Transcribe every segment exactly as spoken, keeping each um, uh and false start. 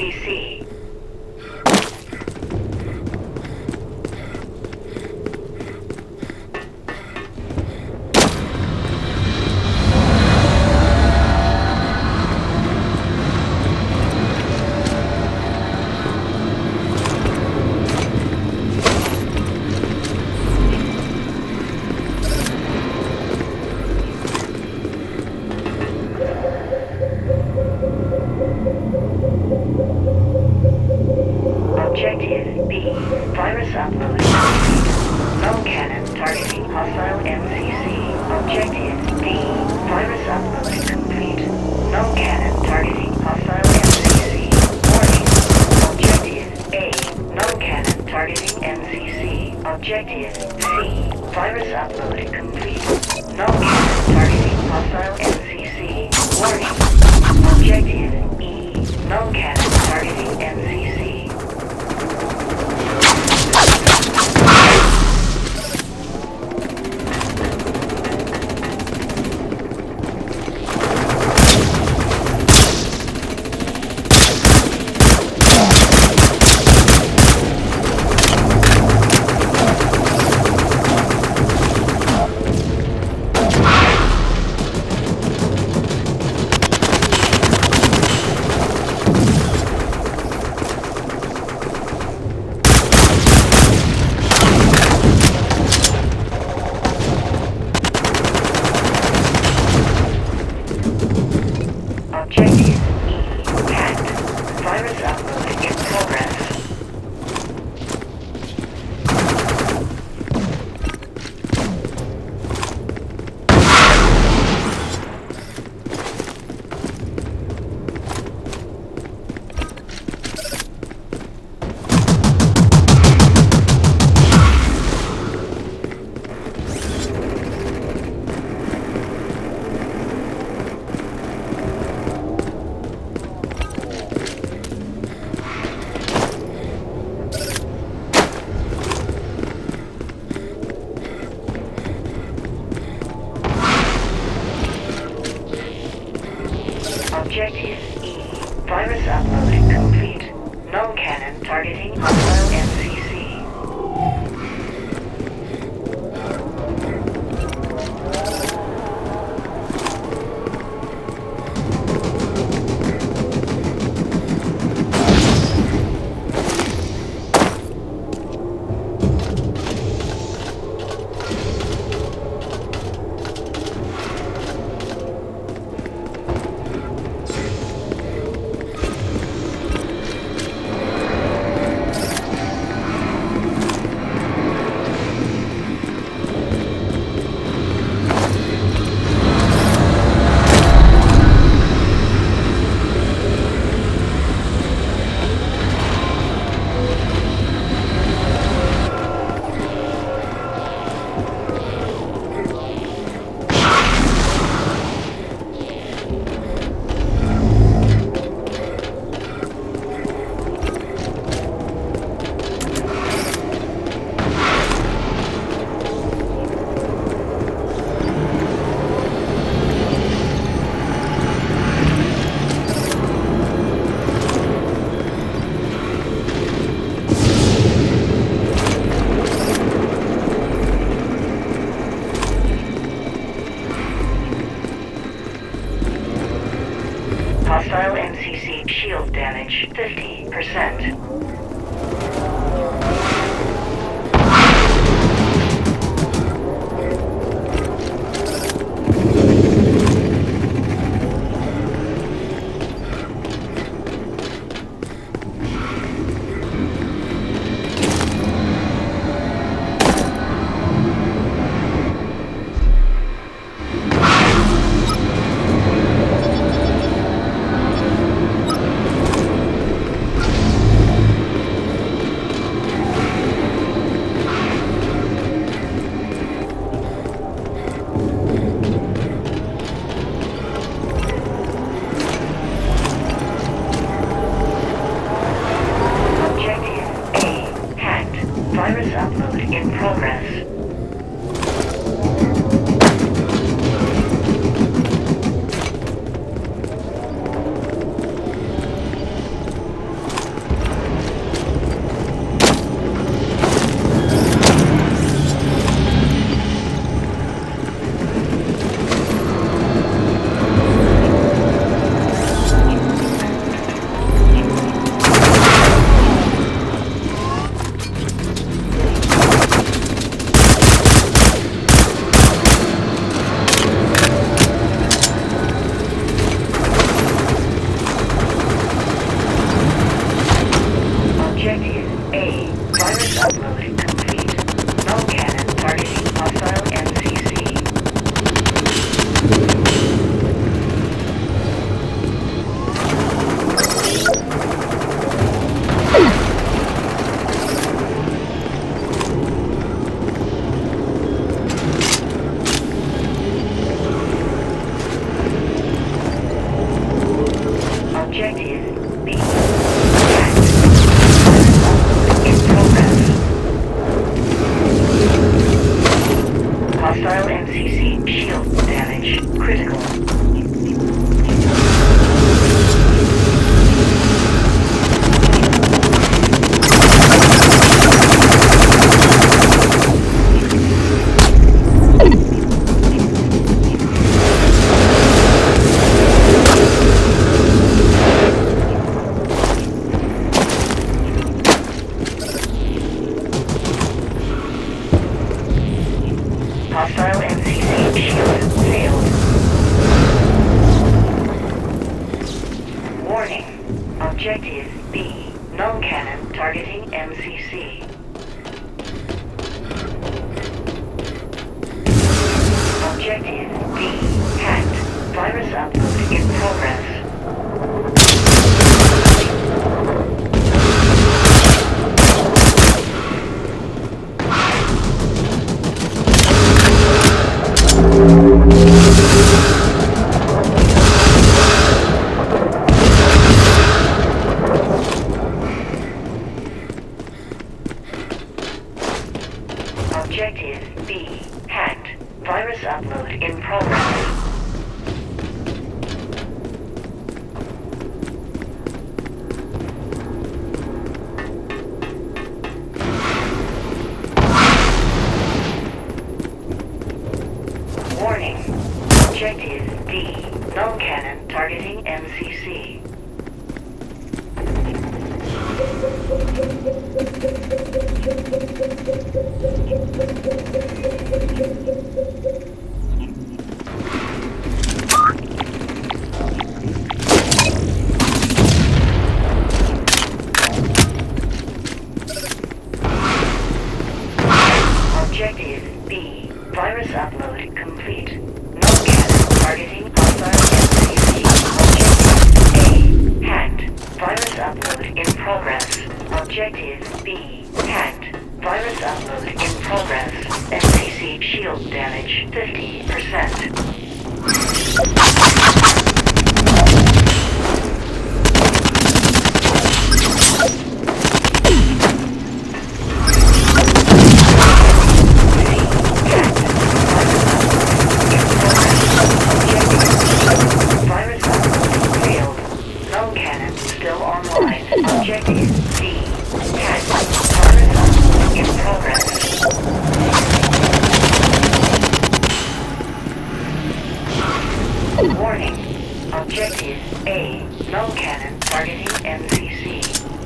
C C. Objective B, virus upload. Null cannon targeting hostile M C C. Objective D, virus upload complete. Null cannon targeting hostile M C C. Warning. Objective A, null cannon targeting M C C. Objective C, virus upload complete. Null cannon targeting hostile M C C. Warning. Objective E, null cannon targeting M C C. Objective E, virus upload complete. Null cannon targeting hostile M C C. Hostile M C C shield damage fifty percent. B. Null cannon targeting M C C. Objective D. Hacked. Virus upload in progress. Objective B. Hacked. Virus upload in progress. Warning. Objective D. Null cannon targeting M C C. Objective B. Virus upload complete. Null cannon targeting hostile M C C. Objective A. Hacked. Virus upload in progress. Objective B. Hacked. Virus upload in progress. M C C shield damage fifty percent. Objective D. Hacked. Virus upload in progress. Warning. Objective A. Null cannon targeting M C C.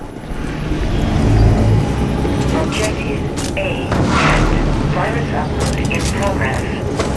Objective A. Hacked. Virus upload in progress.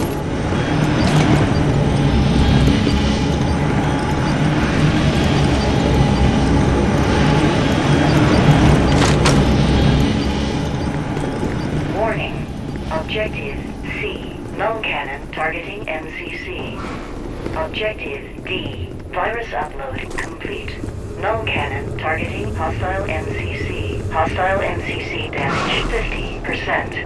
Warning. Objective C. Null cannon targeting M C C. Objective D. Virus upload complete. Null cannon targeting hostile M C C. Hostile M C C damage fifty percent.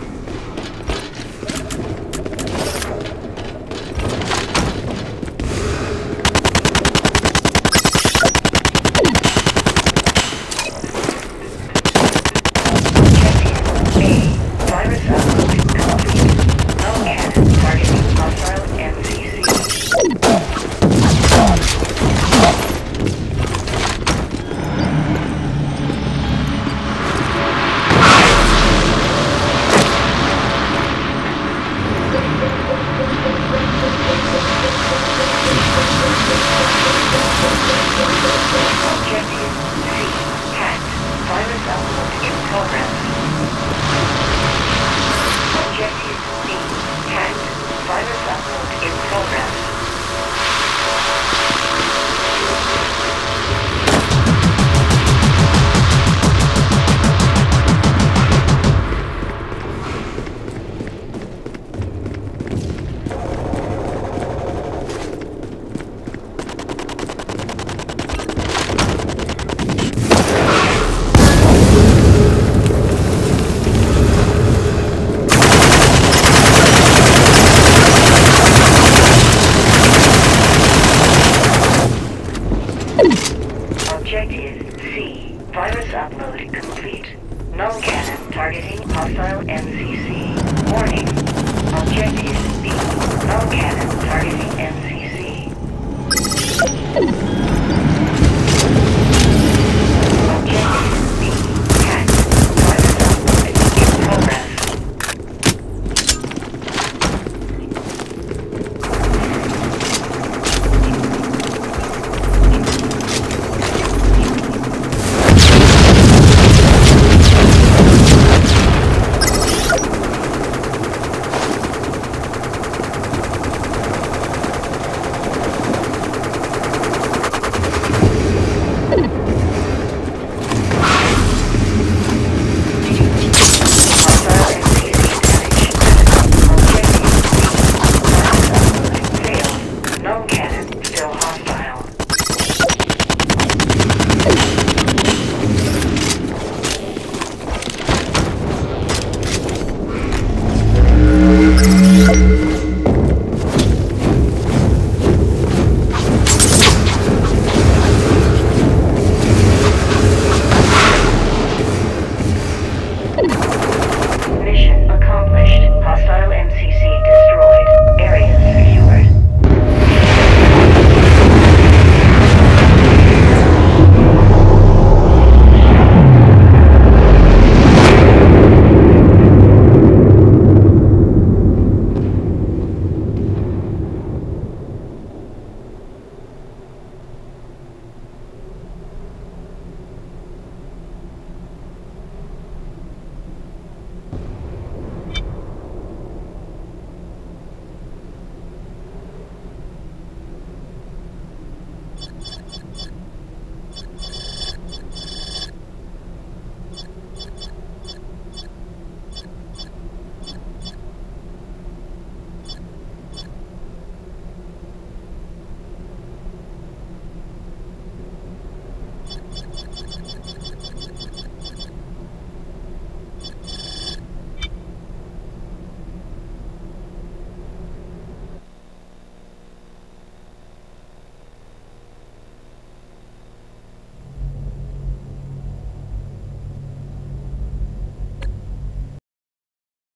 Objective C. Virus upload complete. Null cannon targeting hostile M C C. Warning. Objective B. Null cannon targeting M C C.